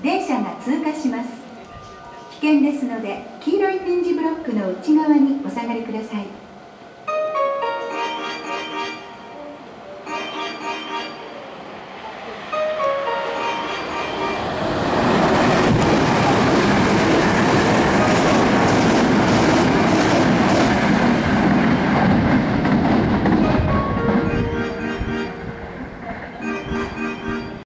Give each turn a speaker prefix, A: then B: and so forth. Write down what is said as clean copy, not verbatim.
A: 電車が通過します。危険ですので、黄色い点字ブロックの内側にお下がりください。